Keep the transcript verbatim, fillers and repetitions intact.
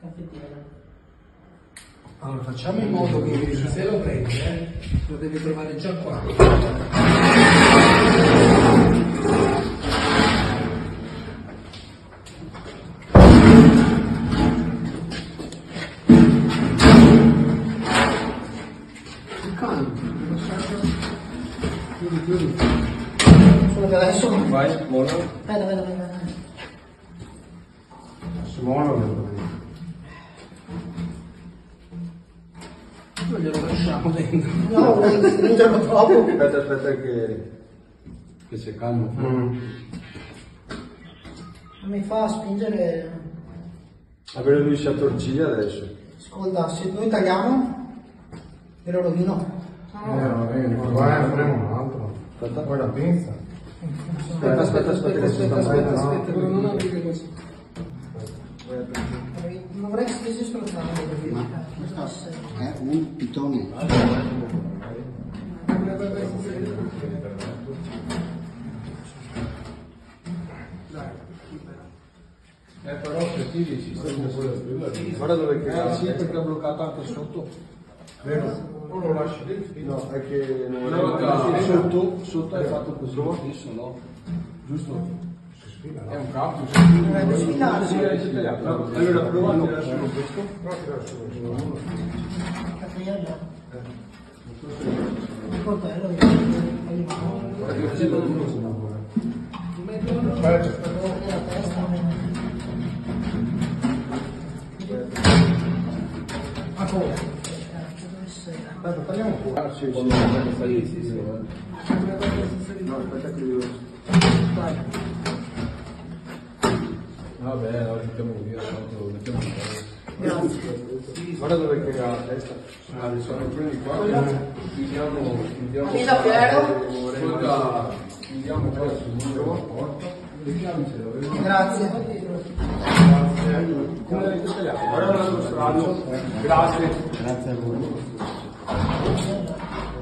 caffettiera. Allora facciamo in modo che se lo prendi, eh, lo devi trovare già qua. Chiudi, chiudi. Solo che adesso... Vai, mono. Aspetta, aspetta, aspetta. Mono devo dire. Noi glielo lasciamo dentro. No, vuoi stringerlo troppo? Aspetta, aspetta che, che si calma. Mm. Mi fa spingere... Avere lui si attorciglia adesso. Ascolta, se noi tagliamo, te lo rovino. Eh, va bene, guarda, faremo un altro. Aspetta. Poi la pinza. Aspetta, aspetta, aspetta, aspetta, aspetta, aspetta, no. non aprire così. Non vorrei che stessi strozzando perché... Ma questo è un pitone. Eh però se ti dici, guarda dove che Eh sì, perché ha bloccato anche sotto. vero? O lo lasci dentro? No, è che non No, volevo sotto, sotto è fatto così lo stesso, no? Giusto? È un cactus. Dovrebbe sfilarsi. Allora prova a tirare solo questo. Caffettiera. Il coltello, io... Aspetta. La testa, Ah, come? dove sei? Aspetta, tagliamo fuori. Ah sì, quando sta lì, sì, sì. No, aspetta che devo... Vai. Vabbè, lo mettiamo via, lo mettiamo via. Grazie. Guarda dove che ha la testa. Ah, adesso lo prendi qua. Chiudiamo, chiudiamo. Fammi da fiero. Ascolta, chiudiamo qua sul muro, la porta. Grazie. Grazie. Come l'avete tagliato? Guarda l'altro strano. Grazie. Grazie a voi.